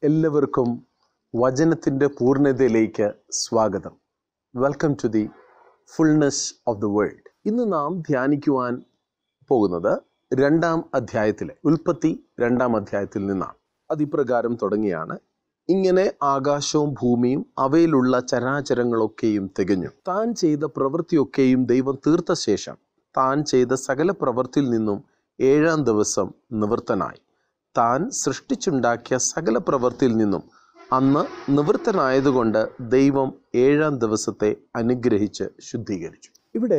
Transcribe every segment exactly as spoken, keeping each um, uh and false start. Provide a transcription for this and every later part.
എല്ലാവർക്കും വചനത്തിൻ്റെ പൂർണ്ണതയിലേക്ക് സ്വാഗതം. Welcome to the fullness of the world. ഇന്ന് നാം ധ്യാനിക്കുവാൻ പോകുന്നത് രണ്ടാം അധ്യായത്തിലെ ഉൽപ്പത്തി രണ്ടാം അധ്യായത്തിൽ നിന്നാണ്. അതിപ്രകാരം തുടങ്ങിയാണ്: ഇങ്ങനെ ആകാശവും ഭൂമിയും അവയിലുള്ള ചരാചരങ്ങളൊക്കെയും തികഞ്ഞു. താൻ ചെയ്ത പ്രവൃത്തിയൊക്കെയും ദൈവം തീർത്ത ശേഷം താൻ ചെയ്ത സകല പ്രവൃത്തിയിൽ നിന്നും ഏഴാം ദിവസം നിവൃത്തനായി. താൻ സൃഷ്ടിച്ചുണ്ടാക്കിയ സകല പ്രവൃത്തിയിൽ നിന്നും അന്ന് നിവൃത്തനായതുകൊണ്ട് ദൈവം ഏഴാം ദിവസത്തെ അനുഗ്രഹിച്ച് ശുദ്ധീകരിച്ചു. ഇവിടെ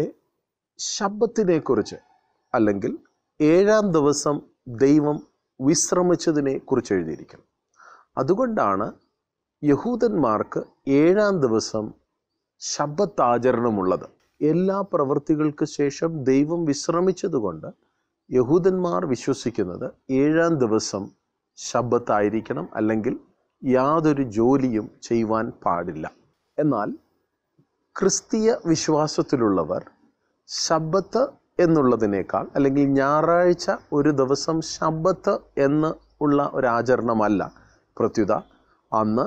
ശബ്ബത്തിനെ കുറിച്ച് അല്ലെങ്കിൽ ഏഴാം ദിവസം ദൈവം വിശ്രമിച്ചതിനെ കുറിച്ച് എഴുതിയിരിക്കുന്നു. അതുകൊണ്ടാണ് യഹൂദന്മാർക്ക് ഏഴാം ദിവസം ശബ്ബത്ത് ആചരണമുള്ളത്. എല്ലാ പ്രവൃത്തികൾക്ക് ശേഷം ദൈവം വിശ്രമിച്ചതുകൊണ്ട് യഹൂദന്മാർ വിശ്വസിക്കുന്നത് ഏഴാം ദിവസം ശബ്ബത്തായിരിക്കണം, അല്ലെങ്കിൽ യാതൊരു ജോലിയും ചെയ്യുവാൻ പാടില്ല. എന്നാൽ ക്രിസ്തീയ വിശ്വാസത്തിലുള്ളവർ ശബ്ബത്ത് എന്നുള്ളതിനേക്കാൾ, അല്ലെങ്കിൽ ഞായറാഴ്ച ഒരു ദിവസം ശബ്ബത്ത് എന്ന് ഉള്ള ഒരാചരണമല്ല, പ്രത്യുത അന്ന്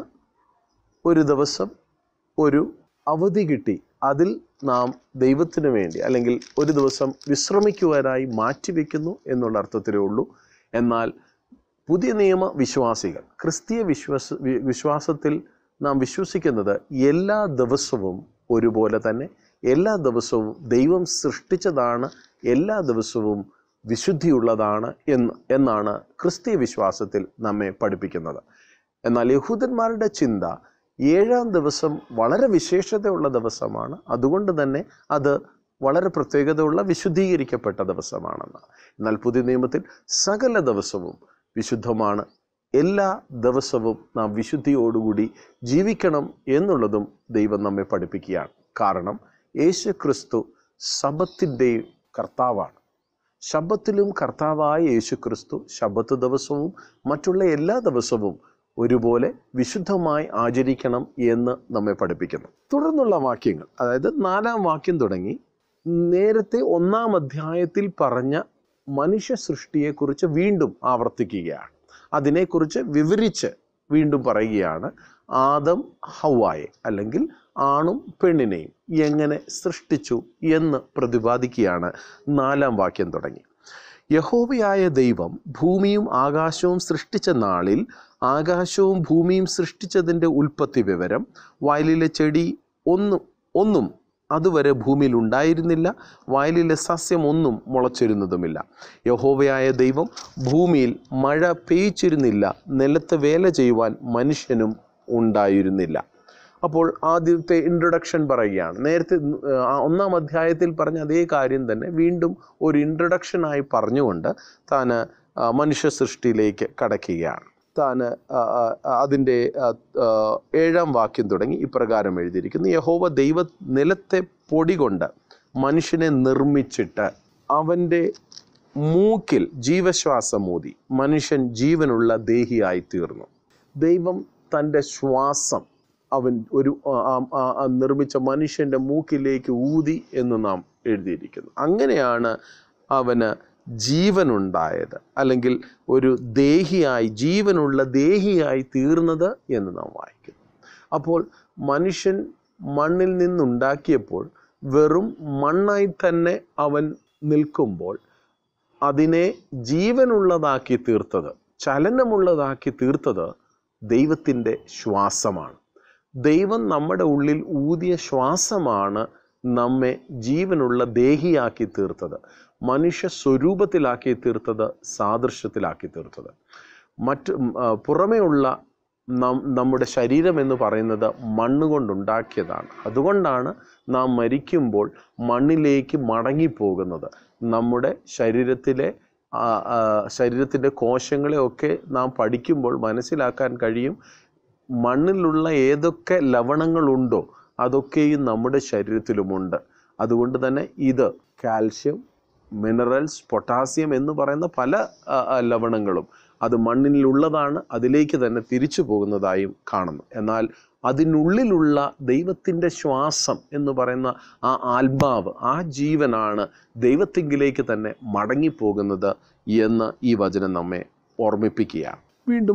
ഒരു ദിവസം ഒരു അവധി കിട്ടി, അതിൽ നാം ദൈവത്തിന് വേണ്ടി അല്ലെങ്കിൽ ഒരു ദിവസം വിശ്രമിക്കുവാനായി മാറ്റിവെക്കുന്നു എന്നുള്ള അർത്ഥത്തിലേ ഉള്ളൂ. എന്നാൽ പുതിയ നിയമ വിശ്വാസികൾ, ക്രിസ്തീയ വിശ്വാസ വിശ്വാസത്തിൽ നാം വിശ്വസിക്കുന്നത് എല്ലാ ദിവസവും ഒരുപോലെ തന്നെ, എല്ലാ ദിവസവും ദൈവം സൃഷ്ടിച്ചതാണ്, എല്ലാ ദിവസവും വിശുദ്ധിയുള്ളതാണ് എന്ന് എന്നാണ് ക്രിസ്തീയ വിശ്വാസത്തിൽ നമ്മെ പഠിപ്പിക്കുന്നത്. എന്നാൽ യഹൂദന്മാരുടെ ചിന്ത ഏഴാം ദിവസം വളരെ വിശേഷതയുള്ള ദിവസമാണ്, അതുകൊണ്ട് തന്നെ അത് വളരെ പ്രത്യേകതയുള്ള വിശുദ്ധീകരിക്കപ്പെട്ട ദിവസമാണെന്ന്. എന്നാൽ പുതിയ നിയമത്തിൽ സകല ദിവസവും വിശുദ്ധമാണ്. എല്ലാ ദിവസവും നാം വിശുദ്ധിയോടുകൂടി ജീവിക്കണം എന്നുള്ളതും ദൈവം നമ്മെ പഠിപ്പിക്കുകയാണ്. കാരണം യേശു ക്രിസ്തു ശബ്ബത്തിൻ്റെയും കർത്താവാണ്. ശബ്ബത്തിലും കർത്താവായ യേശു ക്രിസ്തു ശബ്ബത്ത് ദിവസവും മറ്റുള്ള എല്ലാ ദിവസവും ഒരുപോലെ വിശുദ്ധമായി ആചരിക്കണം എന്ന് നമ്മെ പഠിപ്പിക്കുന്നു. തുടർന്നുള്ള വാക്യങ്ങൾ, അതായത് നാലാം വാക്യം തുടങ്ങി നേരത്തെ ഒന്നാം അധ്യായത്തിൽ പറഞ്ഞ മനുഷ്യ സൃഷ്ടിയെക്കുറിച്ച് വീണ്ടും ആവർത്തിക്കുകയാണ്. അതിനെക്കുറിച്ച് വിവരിച്ച് വീണ്ടും പറയുകയാണ്. ആദം ഹവ്വായെ, അല്ലെങ്കിൽ ആണും പെണ്ണിനെയും എങ്ങനെ സൃഷ്ടിച്ചു എന്ന് പ്രതിപാദിക്കുകയാണ് നാലാം വാക്യം തുടങ്ങി. യഹോവയായ ദൈവം ഭൂമിയും ആകാശവും സൃഷ്ടിച്ച നാളിൽ ആകാശവും ഭൂമിയും സൃഷ്ടിച്ചതിൻ്റെ ഉൽപ്പത്തി വിവരം, വയലിലെ ചെടി ഒന്നും ഒന്നും അതുവരെ ഭൂമിയിൽ ഉണ്ടായിരുന്നില്ല, വയലിലെ സസ്യം ഒന്നും മുളച്ചിരുന്നതുമില്ല. യഹോവയായ ദൈവം ഭൂമിയിൽ മഴ പെയ്ച്ചിരുന്നില്ല, നിലത്ത് വേല ചെയ്യുവാൻ മനുഷ്യനും ഉണ്ടായിരുന്നില്ല. അപ്പോൾ ആദ്യത്തെ ഇൻട്രൊഡക്ഷൻ പറയുകയാണ്. നേരത്തെ ഒന്നാം അധ്യായത്തിൽ പറഞ്ഞ അതേ കാര്യം തന്നെ വീണ്ടും ഒരു ഇൻട്രൊഡക്ഷനായി പറഞ്ഞുകൊണ്ട് താൻ മനുഷ്യ സൃഷ്ടിയിലേക്ക് കടക്കുകയാണ്. താൻ അതിൻ്റെ ഏഴാം വാക്യം തുടങ്ങി ഇപ്രകാരം എഴുതിയിരിക്കുന്നു: യഹോവ ദൈവ നിലത്തെ പൊടി കൊണ്ട് മനുഷ്യനെ നിർമ്മിച്ചിട്ട് അവൻ്റെ മൂക്കിൽ ജീവശ്വാസം ഊതി മനുഷ്യൻ ജീവനുള്ള ദേഹിയായി തീർന്നു. ദൈവം തൻ്റെ ശ്വാസം അവൻ ഒരു നിർമ്മിച്ച മനുഷ്യൻ്റെ മൂക്കിലേക്ക് ഊതി എന്ന് നാം എഴുതിയിരിക്കുന്നു. അങ്ങനെയാണ് അവന് ജീവനുണ്ടായത്, അല്ലെങ്കിൽ ഒരു ദേഹിയായി, ജീവനുള്ള ദേഹിയായി തീർന്നത് എന്ന് നാം വായിക്കുന്നു. അപ്പോൾ മനുഷ്യൻ മണ്ണിൽ നിന്നുണ്ടാക്കിയപ്പോൾ വെറും മണ്ണായി തന്നെ അവൻ നിൽക്കുമ്പോൾ അതിനെ ജീവനുള്ളതാക്കി തീർത്തത്, ചലനമുള്ളതാക്കി തീർത്തത് ദൈവത്തിൻ്റെ ശ്വാസമാണ്. ദൈവം നമ്മുടെ ഉള്ളിൽ ഊതിയ ശ്വാസമാണ് നമ്മെ ജീവനുള്ള ദേഹിയാക്കി തീർത്തത്, മനുഷ്യ സ്വരൂപത്തിലാക്കി തീർത്തത്, സാദൃശ്യത്തിലാക്കി തീർത്തത്. മറ്റ് പുറമേ ഉള്ള നമ്മുടെ ശരീരം എന്ന് പറയുന്നത് മണ്ണുകൊണ്ടുണ്ടാക്കിയതാണ്. അതുകൊണ്ടാണ് നാം മരിക്കുമ്പോൾ മണ്ണിലേക്ക് മടങ്ങിപ്പോകുന്നത്. നമ്മുടെ ശരീരത്തിലെ ശരീരത്തിൻ്റെ കോശങ്ങളെയൊക്കെ നാം പഠിക്കുമ്പോൾ മനസ്സിലാക്കാൻ കഴിയും, മണ്ണിലുള്ള ഏതൊക്കെ ലവണങ്ങളുണ്ടോ അതൊക്കെയും നമ്മുടെ ശരീരത്തിലുമുണ്ട്. അതുകൊണ്ട് തന്നെ ഇത് കാൽഷ്യം, മിനറൽസ്, പൊട്ടാസ്യം എന്ന് പറയുന്ന പല ലവണങ്ങളും അത് മണ്ണിലുള്ളതാണ്, അതിലേക്ക് തന്നെ തിരിച്ചു പോകുന്നതായും കാണുന്നു. എന്നാൽ അതിനുള്ളിലുള്ള ദൈവത്തിൻ്റെ ശ്വാസം എന്ന് പറയുന്ന ആ ആത്മാവ്, ആ ജീവനാണ് ദൈവത്തിങ്കിലേക്ക് തന്നെ മടങ്ങിപ്പോകുന്നത് എന്ന് ഈ വചനം നമ്മെ ഓർമ്മിപ്പിക്കുകയാണ്. വീണ്ടും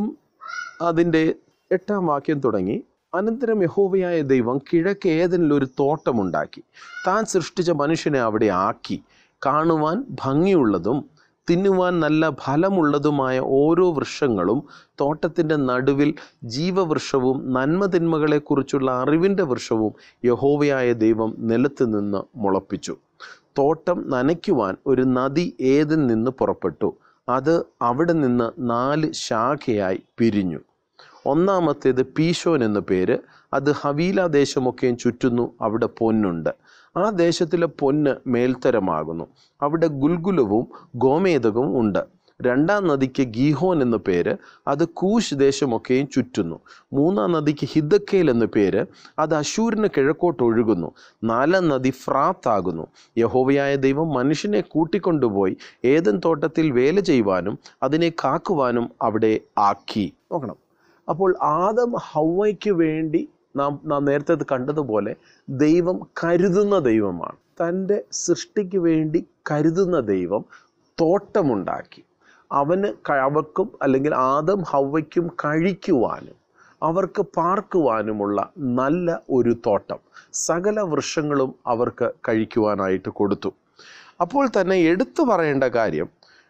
അതിൻ്റെ എട്ടാം വാക്യം തുടങ്ങി, അനന്തരം യഹോവയായ ദൈവം കിഴക്ക് ഏദനിൽ ഒരു തോട്ടമുണ്ടാക്കി താൻ സൃഷ്ടിച്ച മനുഷ്യനെ അവിടെ ആക്കി. കാണുവാൻ ഭംഗിയുള്ളതും തിന്നുവാൻ നല്ല ഫലമുള്ളതുമായ ഓരോ വൃക്ഷങ്ങളും തോട്ടത്തിൻ്റെ നടുവിൽ ജീവവൃക്ഷവും നന്മതിന്മകളെക്കുറിച്ചുള്ള അറിവിൻ്റെ വൃക്ഷവും യഹോവയായ ദൈവം നിലത്ത് നിന്ന് മുളപ്പിച്ചു. തോട്ടം നനയ്ക്കുവാൻ ഒരു നദി ഏദൻ നിന്ന് പുറപ്പെട്ടു. അത് അവിടെ നിന്ന് നാല് ശാഖയായി പിരിഞ്ഞു. ഒന്നാമത്തേത് പീശോൻ എന്നു പേര്. അത് ഹവീല ദേശമൊക്കെയും ചുറ്റുന്നു. അവിടെ പൊന്നുണ്ട്. ആ ദേശത്തിലെ പൊന്ന് മേൽത്തരമാകുന്നു. അവിടെ ഗുൽഗുലവും ഗോമേതകവും ഉണ്ട്. രണ്ടാം നദിക്ക് ഗീഹോൻ എന്നു പേര്. അത് കൂശ് ദേശമൊക്കെയും ചുറ്റുന്നു. മൂന്നാം നദിക്ക് ഹിദ്ദക്കേൽ എന്നു പേര്. അത് അശൂരിന് കിഴക്കോട്ട് ഒഴുകുന്നു. നാലാം നദി ഫ്രാത്ത് ആകുന്നു. യഹോവയായ ദൈവം മനുഷ്യനെ കൂട്ടിക്കൊണ്ടുപോയി ഏദൻ തോട്ടത്തിൽ വേല ചെയ്യുവാനും അതിനെ കാക്കുവാനും അവിടെ ആക്കി. നോക്കണം, അപ്പോൾ ആദം ഹവ്വയ്ക്ക് വേണ്ടി നാം നാം നേരത്തെ കണ്ടതുപോലെ ദൈവം കരുതുന്ന ദൈവമാണ്. തൻ്റെ സൃഷ്ടിക്ക് വേണ്ടി കരുതുന്ന ദൈവം തോട്ടമുണ്ടാക്കി. അവന് അവർക്കും അല്ലെങ്കിൽ ആദം ഹവ്വയ്ക്കും കഴിക്കുവാനും അവർക്ക് പാർക്കുവാനുമുള്ള നല്ല ഒരു തോട്ടം, സകല വൃക്ഷങ്ങളും അവർക്ക് കഴിക്കുവാനായിട്ട് കൊടുത്തു. അപ്പോൾ തന്നെ എടുത്തു പറയേണ്ട കാര്യം,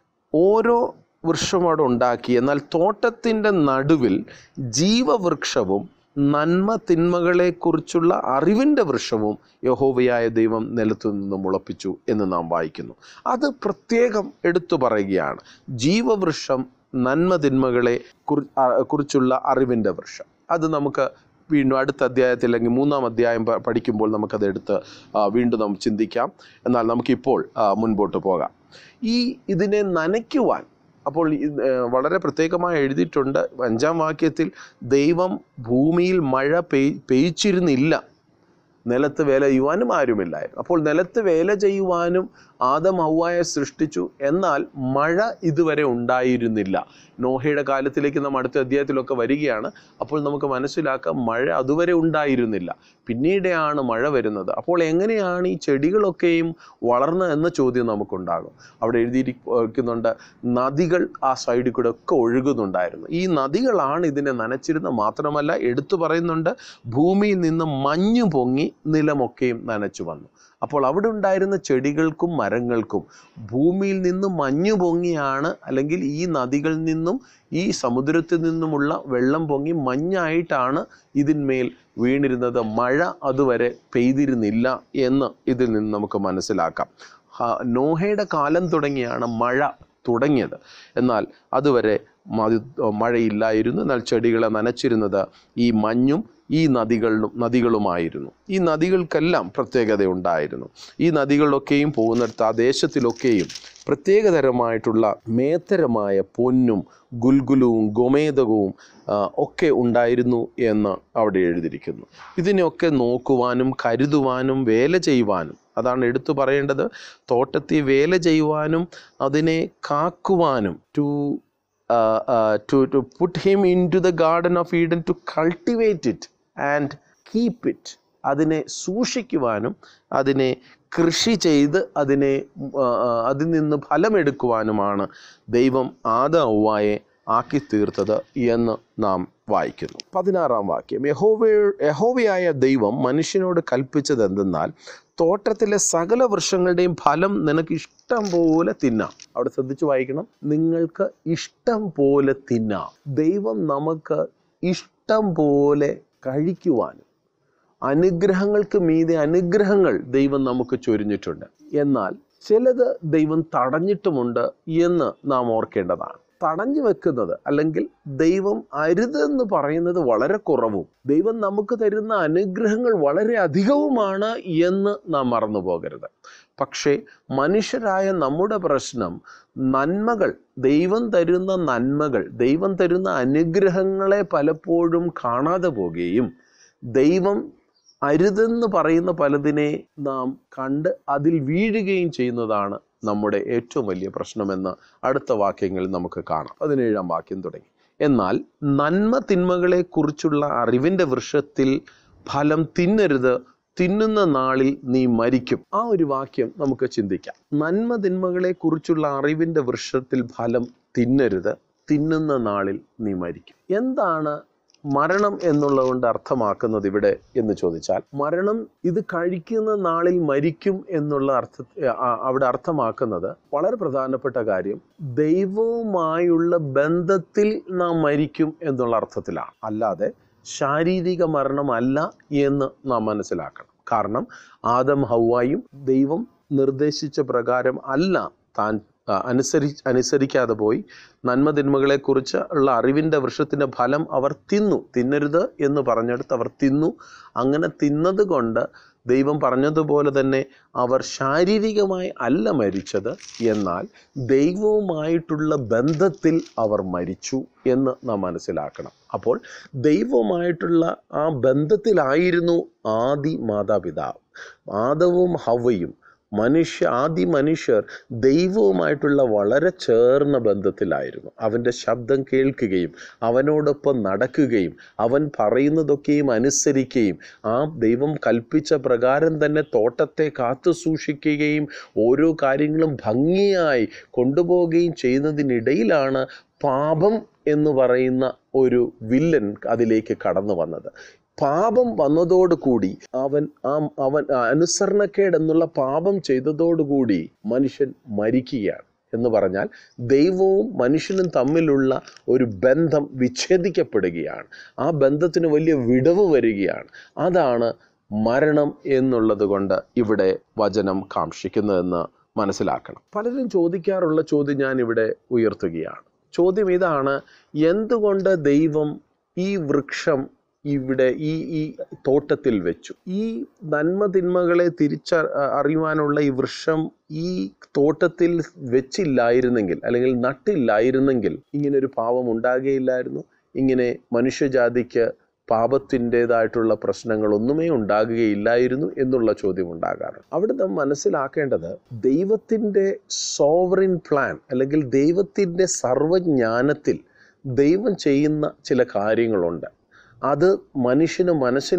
ഓരോ വൃക്ഷം അവിടെ ഉണ്ടാക്കി. എന്നാൽ തോട്ടത്തിൻ്റെ നടുവിൽ ജീവവൃക്ഷവും നന്മ തിന്മകളെക്കുറിച്ചുള്ള അറിവിൻ്റെ വൃക്ഷവും യഹോവയായ ദൈവം നിലത്തു നിന്ന് മുളപ്പിച്ചു എന്ന് നാം വായിക്കുന്നു. അത് പ്രത്യേകം എടുത്തു പറയുകയാണ്. ജീവവൃക്ഷം, നന്മ തിന്മകളെ കുറിച്ചുള്ള അറിവിൻ്റെ വൃക്ഷം. അത് നമുക്ക് വീണ്ടും അടുത്ത അധ്യായത്തിൽ അല്ലെങ്കിൽ മൂന്നാം അധ്യായം പഠിക്കുമ്പോൾ നമുക്കത് എടുത്ത് വീണ്ടും നമുക്ക് ചിന്തിക്കാം. എന്നാൽ നമുക്കിപ്പോൾ മുൻപോട്ട് പോകാം. ഈ ഇതിനെ നനയ്ക്കുവാൻ അപ്പോൾ വളരെ പ്രത്യേകമായി എഴുതിയിട്ടുണ്ട്. അഞ്ചാം വാക്യത്തിൽ ദൈവം ഭൂമിയിൽ മഴ പെയ് പെയ്ച്ചിരുന്നില്ല, നിലത്ത് വേല ചെയ്യുവാനും ആരുമില്ലായിരുന്നു. അപ്പോൾ നിലത്ത് വേല ചെയ്യുവാനും ആദം ഹവ്വായെ സൃഷ്ടിച്ചു, എന്നാൽ മഴ ഇതുവരെ ഉണ്ടായിരുന്നില്ല. നോഹയുടെ കാലത്തിലേക്ക് നാം അടുത്ത അധ്യായത്തിലൊക്കെ വരികയാണ്. അപ്പോൾ നമുക്ക് മനസ്സിലാക്കാം മഴ അതുവരെ ഉണ്ടായിരുന്നില്ല, പിന്നീടെയാണ് മഴ വരുന്നത്. അപ്പോൾ എങ്ങനെയാണ് ഈ ചെടികളൊക്കെയും വളർന്നത് എന്ന ചോദ്യം നമുക്കുണ്ടാകും. അവിടെ എഴുതിയിരിക്കുന്നുണ്ട്, നദികൾ ആ സൈഡിൽ കൂടെ ഒക്കെ ഒഴുകുന്നുണ്ടായിരുന്നു. ഈ നദികളാണ് ഇതിനെ നനച്ചിരുന്നത്. മാത്രമല്ല എടുത്തു പറയുന്നുണ്ട്, ഭൂമിയിൽ നിന്ന് മഞ്ഞു പൊങ്ങി നിലമൊക്കെയും നനച്ചു വന്നു. അപ്പോൾ അവിടെ ഉണ്ടായിരുന്ന ചെടികൾക്കും മരങ്ങൾക്കും ഭൂമിയിൽ നിന്ന് മഞ്ഞു പൊങ്ങിയാണ്, അല്ലെങ്കിൽ ഈ നദികളിൽ നിന്നും ഈ സമുദ്രത്തിൽ നിന്നുമുള്ള വെള്ളം പൊങ്ങി മഞ്ഞായിട്ടാണ് ഇതിന്മേൽ വീണിരുന്നത്. മഴ അതുവരെ പെയ്തിരുന്നില്ല എന്ന് ഇതിൽ നിന്ന് നമുക്ക് മനസ്സിലാക്കാം. നോഹയുടെ കാലം തുടങ്ങിയാണ് മഴ തുടങ്ങിയത്. എന്നാൽ അതുവരെ മഴയില്ലായിരുന്നു. എന്നാൽ ചെടികളെ നനച്ചിരുന്നത് ഈ മഞ്ഞും ഈ നദികളിലും നദികളുമായിരുന്നു. ഈ നദികൾക്കെല്ലാം പ്രത്യേകത ഉണ്ടായിരുന്നു. ഈ നദികളിലൊക്കെയും പോകുന്നിടത്ത് ആ ദേശത്തിലൊക്കെയും പ്രത്യേകതരമായിട്ടുള്ള മേത്തരമായ പൊന്നും ഗുൽഗുലുവും ഗോമേതകവും ഒക്കെ ഉണ്ടായിരുന്നു എന്ന് അവിടെ എഴുതിയിരിക്കുന്നു. ഇതിനെയൊക്കെ നോക്കുവാനും കരുതുവാനും വേല ചെയ്യുവാനും, അതാണ് എടുത്തു പറയേണ്ടത്, തോട്ടത്തിൽ വേല ചെയ്യുവാനും അതിനെ കാക്കുവാനും, to Uh, uh, to, to put him into the garden of Eden, to cultivate it and keep it, അതിനെ സൂക്ഷിക്കുവാനും അതിനെ കൃഷി ചെയ്ത് അതിനെ അതിൽ നിന്ന് ഫലമെടുക്കുവാനുമാണ് ദൈവം ആദം ഹവ്വായെ ആക്കി തീർത്തത് എന്ന് നാം വായിക്കുന്നു. പതിനാറാം വാക്യം, യഹോവ യഹോവയായ ദൈവം മനുഷ്യനോട് കൽപ്പിച്ചത് എന്തെന്നാൽ, തോട്ടത്തിലെ സകല വൃക്ഷങ്ങളുടെയും ഫലം നിനക്ക് ഇഷ്ടം പോലെ തിന്നാം. അവിടെ ശ്രദ്ധിച്ചു വായിക്കണം, നിങ്ങൾക്ക് ഇഷ്ടം പോലെ തിന്നാം. ദൈവം നമുക്ക് ഇഷ്ടം പോലെ കഴിക്കുവാനും അനുഗ്രഹങ്ങൾക്ക് മീതെ അനുഗ്രഹങ്ങൾ ദൈവം നമുക്ക് ചൊരിഞ്ഞിട്ടുണ്ട്. എന്നാൽ ചിലത് ദൈവം തടഞ്ഞിട്ടുമുണ്ട് എന്ന് നാം ഓർക്കേണ്ടതാണ്. തടഞ്ഞു വെക്കുന്നത് അല്ലെങ്കിൽ ദൈവം അരുതെന്ന് പറയുന്നത് വളരെ കുറവും, ദൈവം നമുക്ക് തരുന്ന അനുഗ്രഹങ്ങൾ വളരെ അധികവുമാണ് എന്ന് നാം മറന്നു പോകരുത്. പക്ഷേ മനുഷ്യരായ നമ്മുടെ പ്രശ്നം, നന്മകൾ, ദൈവം തരുന്ന നന്മകൾ, ദൈവം തരുന്ന അനുഗ്രഹങ്ങളെ പലപ്പോഴും കാണാതെ പോവുകയും ദൈവം അരുതെന്ന് പറയുന്ന പലതിനെ നാം കണ്ട് അതിൽ വീഴുകയും ചെയ്യുന്നതാണ് നമ്മുടെ ഏറ്റവും വലിയ പ്രശ്നമെന്ന് അടുത്ത വാക്യങ്ങളിൽ നമുക്ക് കാണാം. പതിനേഴാം വാക്യം തുടങ്ങി, എന്നാൽ നന്മ തിന്മകളെ കുറിച്ചുള്ള അറിവിൻ്റെ വൃക്ഷത്തിൽ ഫലം തിന്നരുത്, തിന്നുന്ന നാളിൽ നീ മരിക്കും. ആ ഒരു വാക്യം നമുക്ക് ചിന്തിക്കാം. നന്മ തിന്മകളെ കുറിച്ചുള്ള അറിവിൻ്റെ വൃക്ഷത്തിൽ ഫലം തിന്നരുത്, തിന്നുന്ന നാളിൽ നീ മരിക്കും. എന്താണ് മരണം എന്നുള്ളതുകൊണ്ട് അർത്ഥമാക്കുന്നത് ഇവിടെ എന്ന് ചോദിച്ചാൽ, മരണം ഇത് കഴിക്കുന്ന നാളിൽ മരിക്കും എന്നുള്ള അർത്ഥ അവിടെ അർത്ഥമാക്കുന്നത് വളരെ പ്രധാനപ്പെട്ട കാര്യം, ദൈവവുമായുള്ള ബന്ധത്തിൽ നാം മരിക്കും എന്നുള്ള അർത്ഥത്തിലാണ്. അല്ലാതെ ശാരീരിക മരണമല്ല എന്ന് നാം മനസ്സിലാക്കണം. കാരണം ആദം ഹവ്വായും ദൈവം നിർദ്ദേശിച്ച പ്രകാരം അല്ല താൻ അനുസരി അനുസരിക്കാതെ പോയി നന്മതിന്മകളെക്കുറിച്ച് ഉള്ള അറിവിൻ്റെ വൃക്ഷത്തിൻ്റെ ഫലം അവർ തിന്നു. തിന്നരുത് എന്ന് പറഞ്ഞെടുത്ത് അവർ തിന്നു. അങ്ങനെ തിന്നത് കൊണ്ട് ദൈവം പറഞ്ഞതുപോലെ തന്നെ അവർ ശാരീരികമായി അല്ല മരിച്ചത്, എന്നാൽ ദൈവവുമായിട്ടുള്ള ബന്ധത്തിൽ അവർ മരിച്ചു എന്ന് നാം മനസ്സിലാക്കണം. അപ്പോൾ ദൈവവുമായിട്ടുള്ള ആ ബന്ധത്തിലായിരുന്നു ആദി മാതാപിതാവ്. ആദവും ഹവ്വയും മനുഷ്യ ആദി മനുഷ്യർ ദൈവവുമായിട്ടുള്ള വളരെ ചേർന്ന ബന്ധത്തിലായിരുന്നു. അവൻ്റെ ശബ്ദം കേൾക്കുകയും അവനോടൊപ്പം നടക്കുകയും അവൻ പറയുന്നതൊക്കെയും അനുസരിക്കുകയും ആ ദൈവം കൽപ്പിച്ച പ്രകാരം തന്നെ തോട്ടത്തെ കാത്തു സൂക്ഷിക്കുകയും ഓരോ കാര്യങ്ങളും ഭംഗിയായി കൊണ്ടുപോവുകയും ചെയ്യുന്നതിനിടയിലാണ് പാപം എന്ന് പറയുന്ന ഒരു വില്ലൻ അതിലേക്ക് കടന്നു വന്നത്. പാപം വന്നതോടുകൂടി അവൻ ആ അവൻ അനുസരണക്കേട് എന്നുള്ള പാപം ചെയ്തതോടുകൂടി മനുഷ്യൻ മരിക്കുകയാണ്. എന്ന് പറഞ്ഞാൽ ദൈവവും മനുഷ്യനും തമ്മിലുള്ള ഒരു ബന്ധം വിച്ഛേദിക്കപ്പെടുകയാണ്. ആ ബന്ധത്തിന് വലിയ വിടവ് വരികയാണ്. അതാണ് മരണം എന്നുള്ളത് കൊണ്ട് ഇവിടെ വചനം കാംക്ഷിക്കുന്നതെന്ന് മനസ്സിലാക്കണം. പലരും ചോദിക്കാറുള്ള ചോദ്യം ഞാൻ ഇവിടെ ഉയർത്തുകയാണ്. ചോദ്യം ഇതാണ്, എന്തുകൊണ്ട് ദൈവം ഈ വൃക്ഷം ഇവിടെ ഈ ഈ തോട്ടത്തിൽ വെച്ചു? ഈ നന്മ തിന്മകളെ തിരിച്ച അറിയുവാനുള്ള ഈ വൃക്ഷം ഈ തോട്ടത്തിൽ വെച്ചില്ലായിരുന്നെങ്കിൽ, അല്ലെങ്കിൽ നട്ടില്ലായിരുന്നെങ്കിൽ ഇങ്ങനൊരു പാപം ഉണ്ടാകുകയില്ലായിരുന്നു. ഇങ്ങനെ മനുഷ്യജാതിക്ക് പാപത്തിൻ്റെതായിട്ടുള്ള പ്രശ്നങ്ങളൊന്നുമേ ഉണ്ടാകുകയില്ലായിരുന്നു എന്നുള്ള ചോദ്യം ഉണ്ടാകാറുണ്ട്. അവിടെ നാം മനസ്സിലാക്കേണ്ടത്, ദൈവത്തിൻ്റെ സോവറിൻ പ്ലാൻ അല്ലെങ്കിൽ ദൈവത്തിൻ്റെ സർവജ്ഞാനത്തിൽ ദൈവം ചെയ്യുന്ന ചില കാര്യങ്ങളുണ്ട്. അത് മനുഷ്യന്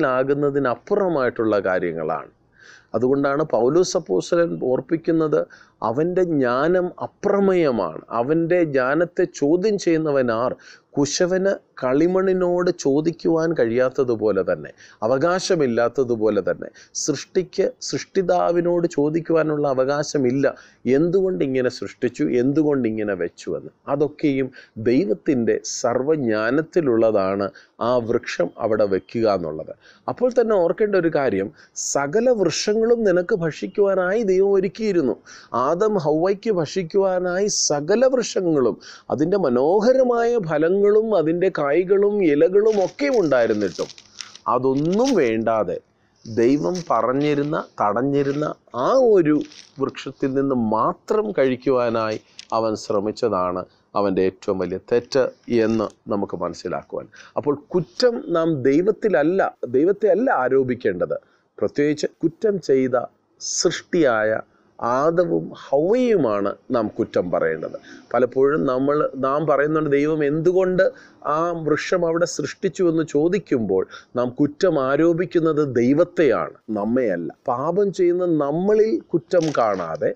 മനസ്സിലാകുന്നതിനപ്പുറമായിട്ടുള്ള കാര്യങ്ങളാണ്. അതുകൊണ്ടാണ് പൗലോസ് അപ്പോസ്തലൻ ഓർപ്പിക്കുന്നത്, അവൻ്റെ ജ്ഞാനം അപ്രമേയമാണ്. അവൻ്റെ ജ്ഞാനത്തെ ചോദ്യം ചെയ്യുന്നവനാർ? കുശവന് കളിമണ്ണിനോട് ചോദിക്കുവാൻ കഴിയാത്തതുപോലെ തന്നെ, അവകാശമില്ലാത്തതുപോലെ തന്നെ, സൃഷ്ടിക്ക് സൃഷ്ടിതാവിനോട് ചോദിക്കുവാനുള്ള അവകാശമില്ല. എന്തുകൊണ്ട് ഇങ്ങനെ സൃഷ്ടിച്ചു, എന്തുകൊണ്ട് ഇങ്ങനെ വെച്ചു എന്ന്. അതൊക്കെയും ദൈവത്തിൻ്റെ സർവജ്ഞാനത്തിലുള്ളതാണ് ആ വൃക്ഷം അവിടെ വെക്കുക എന്നുള്ളത്. അപ്പോൾ തന്നെ ഓർക്കേണ്ട ഒരു കാര്യം, സകല വൃക്ഷങ്ങളും നിനക്ക് ഭക്ഷിക്കുവാനായി ദൈവം ഒരുക്കിയിരുന്നു. ആദം ഹവ്വയ്ക്ക് ഭക്ഷിക്കുവാനായി സകല വൃക്ഷങ്ങളും, അതിൻ്റെ മനോഹരമായ ഫലങ്ങളും അതിൻ്റെ കായ്കളും ഇലകളും ഒക്കെ ഉണ്ടായിരുന്നിട്ടും അതൊന്നും വേണ്ടാതെ ദൈവം പറഞ്ഞിരുന്ന തടഞ്ഞിരുന്ന ആ ഒരു വൃക്ഷത്തിൽ നിന്ന് മാത്രം കഴിക്കുവാനായി അവൻ ശ്രമിച്ചതാണ് അവൻ്റെ ഏറ്റവും വലിയ തെറ്റ് എന്ന് നമുക്ക് മനസ്സിലാക്കുവാൻ. അപ്പോൾ കുറ്റം നാം ദൈവത്തിലല്ല ദൈവത്തെ അല്ല ആരോപിക്കേണ്ടത്. പ്രത്യേകിച്ച് കുറ്റം ചെയ്ത സൃഷ്ടിയായ ആദവും ഹവ്വയുമാണ് നാം കുറ്റം പറയേണ്ടത്. പലപ്പോഴും നമ്മൾ നാം പറയുന്നുണ്ട്, ദൈവം എന്തുകൊണ്ട് ആ വൃക്ഷം അവിടെ സൃഷ്ടിച്ചു എന്ന് ചോദിക്കുമ്പോൾ നാം കുറ്റം ആരോപിക്കുന്നത് ദൈവത്തെയാണ്, നമ്മെയല്ല. പാപം ചെയ്യുന്ന നമ്മളിൽ കുറ്റം കാണാതെ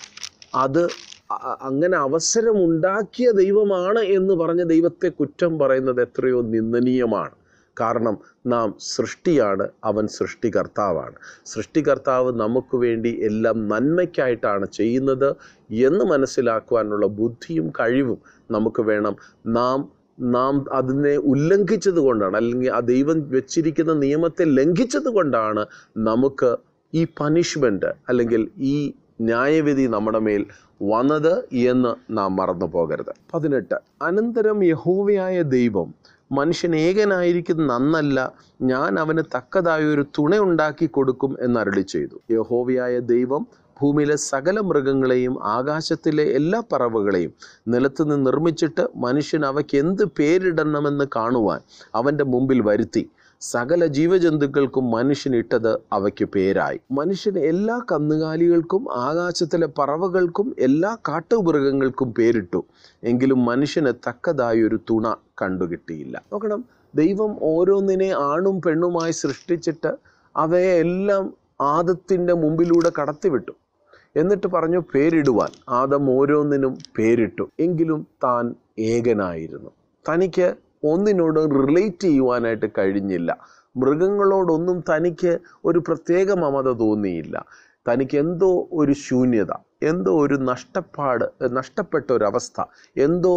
അത് അങ്ങനെ അവസരമുണ്ടാക്കിയ ദൈവമാണ് എന്ന് പറഞ്ഞ ദൈവത്തെ കുറ്റം പറയുന്നത് എത്രയോ നിന്ദനീയമാണ്. കാരണം നാം സൃഷ്ടിയാണ്, അവൻ സൃഷ്ടികർത്താവാണ്. സൃഷ്ടികർത്താവ് നമുക്ക് വേണ്ടി എല്ലാം നന്മയ്ക്കായിട്ടാണ് ചെയ്യുന്നത് എന്ന് മനസ്സിലാക്കുവാനുള്ള ബുദ്ധിയും കഴിവും നമുക്ക് വേണം. നാം നാം അതിനെ ഉല്ലംഘിച്ചത് കൊണ്ടാണ്, അല്ലെങ്കിൽ ആ ദൈവം വെച്ചിരിക്കുന്ന നിയമത്തെ ലംഘിച്ചത് കൊണ്ടാണ് നമുക്ക് ഈ പനിഷ്മെൻറ്റ് അല്ലെങ്കിൽ ഈ ന്യായവിധി നമ്മുടെ മേൽ വന്നത് എന്ന് നാം മറന്നു പോകരുത്. പതിനെട്ട്, അനന്തരം യഹോവയായ ദൈവം മനുഷ്യൻ ഏകനായിരിക്കുന്ന നന്നല്ല, ഞാൻ അവന് തക്കതായൊരു തുണ ഉണ്ടാക്കി കൊടുക്കും എന്നരുളി ചെയ്തു. യഹോവയായ ദൈവം ഭൂമിയിലെ സകല മൃഗങ്ങളെയും ആകാശത്തിലെ എല്ലാ പറവകളെയും നിലത്തുനിന്ന് നിർമ്മിച്ചിട്ട് മനുഷ്യൻ അവയ്ക്ക് എന്ത് പേരിടണമെന്ന് കാണുവാൻ അവൻ്റെ മുമ്പിൽ വരുത്തി. സകല ജീവജന്തുക്കൾക്കും മനുഷ്യൻ ഇട്ടത് അവയ്ക്ക് പേരായി. മനുഷ്യൻ എല്ലാ കന്നുകാലികൾക്കും ആകാശത്തിലെ പറവകൾക്കും എല്ലാ കാട്ടുമൃഗങ്ങൾക്കും പേരിട്ടു. എങ്കിലും മനുഷ്യന് തക്കതായൊരു തുണ കണ്ടുകിട്ടിയില്ല. നോക്കണം, ദൈവം ഓരോന്നിനെ ആണും പെണ്ണുമായി സൃഷ്ടിച്ചിട്ട് അവയെ എല്ലാം ആദത്തിൻ്റെ മുമ്പിലൂടെ കടത്തിവിട്ടു. എന്നിട്ട് പറഞ്ഞു പേരിടുവാൻ. ആദം ഓരോന്നിനും പേരിട്ടു. എങ്കിലും താൻ ഏകനായിരുന്നു. തനിക്ക് ഒന്നിനോട് റിലേറ്റ് ചെയ്യുവാനായിട്ട് കഴിഞ്ഞില്ല. മൃഗങ്ങളോടൊന്നും തനിക്ക് ഒരു പ്രത്യേക മമത തോന്നിയില്ല. തനിക്ക് എന്തോ ഒരു ശൂന്യത, എന്തോ ഒരു നഷ്ടപ്പാട്, നഷ്ടപ്പെട്ട ഒരവസ്ഥ, എന്തോ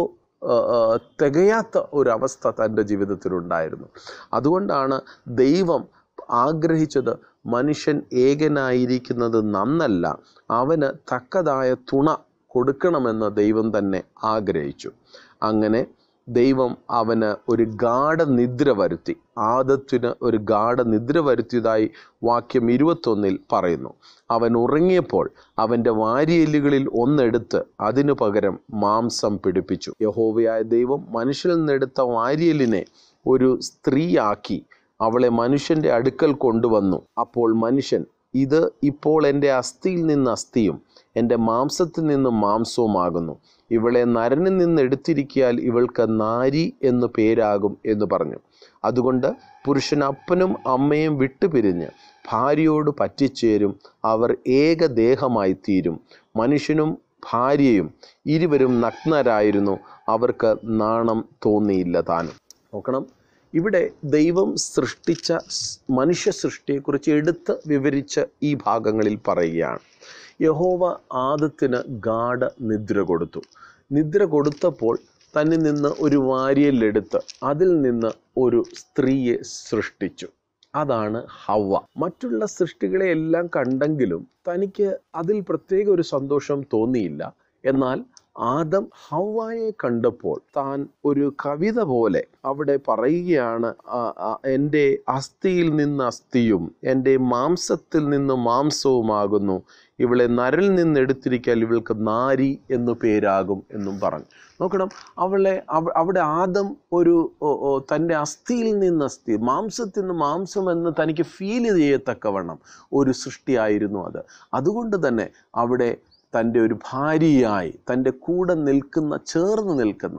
തികയാത്ത ഒരവസ്ഥ തൻ്റെ ജീവിതത്തിലുണ്ടായിരുന്നു. അതുകൊണ്ടാണ് ദൈവം ആഗ്രഹിച്ചത് മനുഷ്യൻ ഏകനായിരിക്കുന്നത് നന്നല്ല, അവന് തക്കതായ തുണ കൊടുക്കണമെന്ന് ദൈവം തന്നെ ആഗ്രഹിച്ചു. അങ്ങനെ ദൈവം അവന് ഒരു ഗാഢനിദ്ര വരുത്തി. ആദത്തിന് ഒരു ഗാഢനിദ്ര വരുത്തിയതായി വാക്യം ഇരുപത്തൊന്നിൽ പറയുന്നു. അവൻ ഉറങ്ങിയപ്പോൾ അവൻ്റെ വാരിയെല്ലുകളിൽ ഒന്നെടുത്ത് അതിനു പകരം മാംസം പിടിപ്പിച്ചു. യഹോവയായ ദൈവം മനുഷ്യനിൽ നിന്നെടുത്ത വാരിയെല്ലിനെ ഒരു സ്ത്രീയാക്കി അവളെ മനുഷ്യൻ്റെ അടുക്കൽ കൊണ്ടുവന്നു. അപ്പോൾ മനുഷ്യൻ, ഇത് ഇപ്പോൾ എൻ്റെ അസ്ഥിയിൽ നിന്ന് അസ്ഥിയും എൻ്റെ മാംസത്തിൽ നിന്ന് മാംസവുമാകുന്നു. ഇവളെ നരനിൽ നിന്ന് എടുത്തിരിക്കിയാൽ ഇവൾക്ക് നാരി എന്നു പേരാകും എന്ന് പറഞ്ഞു. അതുകൊണ്ട് പുരുഷൻ അപ്പനും അമ്മയും വിട്ടുപിരിഞ്ഞ് ഭാര്യയോട് പറ്റിച്ചേരും, അവർ ഏകദേഹമായി തീരും. മനുഷ്യനും ഭാര്യയും ഇരുവരും നഗ്നരായിരുന്നു, അവർക്ക് നാണം തോന്നിയില്ല താനും. നോക്കണം, ഇവിടെ ദൈവം സൃഷ്ടിച്ച മനുഷ്യ സൃഷ്ടിയെക്കുറിച്ച് എടുത്ത് വിവരിച്ച ഈ ഭാഗങ്ങളിൽ പറയുകയാണ്. യഹോവ ആദത്തിന് ഗാഢ നിദ്ര കൊടുത്തു. നിദ്ര കൊടുത്തപ്പോൾ തന്നിൽ നിന്ന് ഒരു വാരിയെല്ലെടുത്ത് അതിൽ നിന്ന് ഒരു സ്ത്രീയെ സൃഷ്ടിച്ചു. അതാണ് ഹവ്വ. മറ്റുള്ള സൃഷ്ടികളെ എല്ലാം കണ്ടെങ്കിലും തനിക്ക് അതിൽ പ്രത്യേക ഒരു സന്തോഷം തോന്നിയില്ല. എന്നാൽ ആദം ഹവ്വായെ കണ്ടപ്പോൾ താൻ ഒരു കവിത പോലെ അവിടെ പറയുകയാണ്, എൻ്റെ അസ്ഥിയിൽ നിന്ന് അസ്ഥിയും എൻ്റെ മാംസത്തിൽ നിന്ന് മാംസവുമാകുന്നു. ഇവളെ നരൽ നിന്ന് എടുത്തിരിക്കാൻ ഇവൾക്ക് നാരി എന്നു പേരാകും എന്നും പറഞ്ഞു. നോക്കണം, അവളെ അവിടെ ആദം ഒരു തൻ്റെ അസ്ഥിയിൽ നിന്ന് അസ്ഥി, മാംസത്തിൽ നിന്ന് മാംസം എന്ന് തനിക്ക് ഫീൽ ചെയ്യത്തക്കവണ്ണം ഒരു സൃഷ്ടിയായിരുന്നു അത്. അതുകൊണ്ട് തന്നെ അവിടെ തൻ്റെ ഒരു ഭാര്യയായി തൻ്റെ കൂടെ നിൽക്കുന്ന, ചേർന്ന് നിൽക്കുന്ന,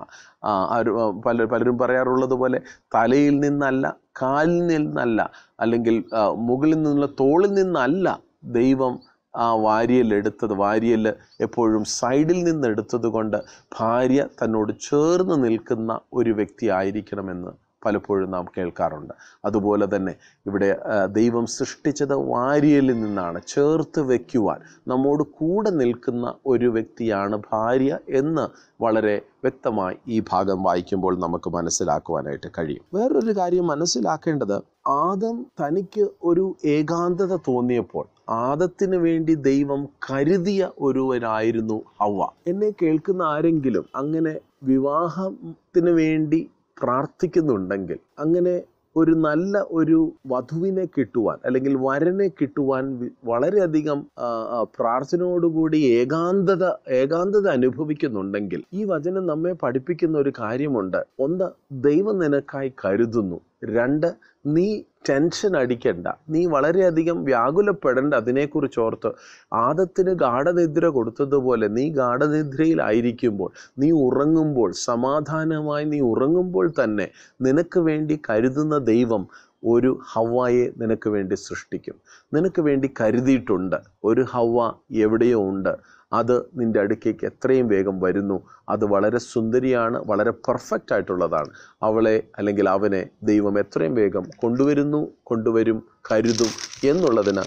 പല പലരും പറയാറുള്ളത് പോലെ തലയിൽ നിന്നല്ല, കാലിൽ നിന്നല്ല, അല്ലെങ്കിൽ മുകളിൽ നിന്നുള്ള തോളിൽ നിന്നല്ല ദൈവം ആ വാരിയൽ എടുത്തത്. വാരിയൽ എപ്പോഴും സൈഡിൽ നിന്ന് എടുത്തത് കൊണ്ട് ഭാര്യ തന്നോട് ചേർന്ന് നിൽക്കുന്ന ഒരു വ്യക്തി ആയിരിക്കണമെന്ന് പലപ്പോഴും നാം കേൾക്കാറുണ്ട്. അതുപോലെ തന്നെ ഇവിടെ ദൈവം സൃഷ്ടിച്ചത് വാരിയലിൽ നിന്നാണ്. ചേർത്ത് വയ്ക്കുവാൻ, നമ്മോട് കൂടെ നിൽക്കുന്ന ഒരു വ്യക്തിയാണ് ഭാര്യ എന്ന് വളരെ വ്യക്തമായി ഈ ഭാഗം വായിക്കുമ്പോൾ നമുക്ക് മനസ്സിലാക്കുവാനായിട്ട് കഴിയും. വേറൊരു കാര്യം മനസ്സിലാക്കേണ്ടത്, ആദം തനിക്ക് ഒരു ഏകാന്തത തോന്നിയപ്പോൾ ആദത്തിന് വേണ്ടി ദൈവം കരുതിയ ഒരുവനായിരുന്നു ഹവ്വ. എന്നെ കേൾക്കുന്ന ആരെങ്കിലും അങ്ങനെ വിവാഹത്തിന് വേണ്ടി പ്രാർത്ഥിക്കുന്നുണ്ടെങ്കിൽ, അങ്ങനെ ഒരു നല്ല ഒരു വധുവിനെ കിട്ടുവാൻ അല്ലെങ്കിൽ വരനെ കിട്ടുവാൻ വളരെയധികം പ്രാർത്ഥനയോടുകൂടി ഏകാന്തത ഏകാന്തത അനുഭവിക്കുന്നുണ്ടെങ്കിൽ, ഈ വചനം നമ്മെ പഠിപ്പിക്കുന്ന ഒരു കാര്യമുണ്ട്. ഒന്ന്, ദൈവം നിനക്കായി കരുതുന്നു. രണ്ട്, നീ ടെൻഷൻ അടിക്കണ്ട, നീ വളരെയധികം വ്യാകുലപ്പെടേണ്ട അതിനെക്കുറിച്ച് ഓർത്ത്. ആദത്തിന് ഗാഢനിദ്ര കൊടുത്തതുപോലെ നീ ഗാഢനിദ്രയിലായിരിക്കുമ്പോൾ, നീ ഉറങ്ങുമ്പോൾ, സമാധാനമായി നീ ഉറങ്ങുമ്പോൾ തന്നെ നിനക്ക് വേണ്ടി കരുതുന്ന ദൈവം ഒരു ഹവ്വായെ നിനക്ക് വേണ്ടി സൃഷ്ടിക്കും. നിനക്ക് വേണ്ടി കരുതിയിട്ടുണ്ട്. ഒരു ഹവ്വ എവിടെയോ ഉണ്ട്. അത് നിൻ്റെ അടുക്കേക്ക് എത്രയും വേഗം വരുന്നു. അത് വളരെ സുന്ദരിയാണ്, വളരെ പെർഫെക്റ്റ് ആയിട്ടുള്ളതാണ്. അവളെ അല്ലെങ്കിൽ അവനെ ദൈവം എത്രയും വേഗം കൊണ്ടുവരുന്നു, കൊണ്ടുവരും, കരുതും എന്നുള്ളതിന്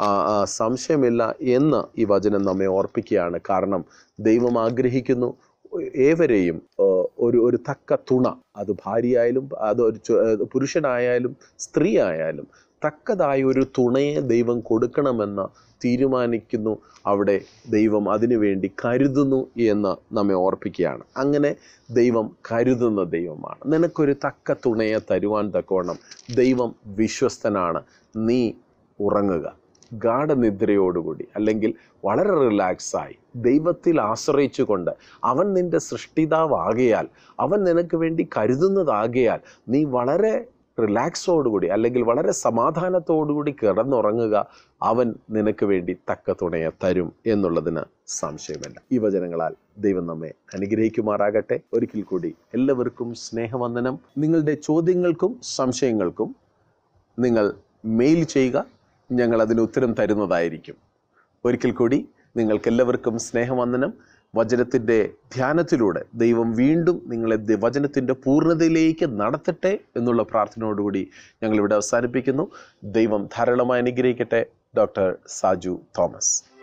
സംശയമില്ല എന്ന് ഈ വചനം നമ്മെ ഓർപ്പിക്കുകയാണ്. കാരണം ദൈവം ആഗ്രഹിക്കുന്നു ഏവരെയും ഒരു ഒരു തക്ക തുണ, അത് ഭാര്യയായാലും അത് ഒരു പുരുഷനായാലും സ്ത്രീ ആയാലും തക്കതായ ഒരു തുണയെ ദൈവം കൊടുക്കണമെന്ന് തീരുമാനിക്കുന്നു. അവിടെ ദൈവം അതിനു വേണ്ടി കരുതുന്നു എന്ന് നമ്മെ ഓർപ്പിക്കുകയാണ്. അങ്ങനെ ദൈവം കരുതുന്ന ദൈവമാണ്. നിനക്കൊരു തക്ക തുണയെ തരുവാൻ തക്കവണ്ണം ദൈവം വിശ്വസ്തനാണ്. നീ ഉറങ്ങുക ഗാഢനിദ്രയോടുകൂടി, അല്ലെങ്കിൽ വളരെ റിലാക്സായി ദൈവത്തിൽ ആശ്രയിച്ചുകൊണ്ട്. അവൻ നിൻ്റെ സൃഷ്ടിതാവാകയാൽ, അവൻ നിനക്ക് വേണ്ടി കരുതുന്നതാകയാൽ നീ വളരെ റിലാക്സോടുകൂടി അല്ലെങ്കിൽ വളരെ സമാധാനത്തോടുകൂടി കിടന്നുറങ്ങുക. അവൻ നിനക്ക് വേണ്ടി തക്ക തുണയെ തരും എന്നുള്ളതിന് സംശയമില്ല. ഈ വചനങ്ങളാൽ ദൈവം നമ്മെ അനുഗ്രഹിക്കുമാറാകട്ടെ. ഒരിക്കൽ കൂടി എല്ലാവർക്കും സ്നേഹവന്ദനം. നിങ്ങളുടെ ചോദ്യങ്ങൾക്കും സംശയങ്ങൾക്കും നിങ്ങൾ മെയിൽ ചെയ്യുക, ഞങ്ങൾ അതിന് ഉത്തരം തരുന്നതായിരിക്കും. ഒരിക്കൽ കൂടി നിങ്ങൾക്കെല്ലാവർക്കും സ്നേഹവന്ദനം. വചനത്തിൻ്റെ ധ്യാനത്തിലൂടെ ദൈവം വീണ്ടും നിങ്ങളെ വചനത്തിൻ്റെ പൂർണ്ണതയിലേക്ക് നടത്തട്ടെ എന്നുള്ള പ്രാർത്ഥനയോടുകൂടി ഞങ്ങളിവിടെ അവസാനിപ്പിക്കുന്നു. ദൈവം ധാരാളമായി അനുഗ്രഹിക്കട്ടെ. Doctor Saju Thomas.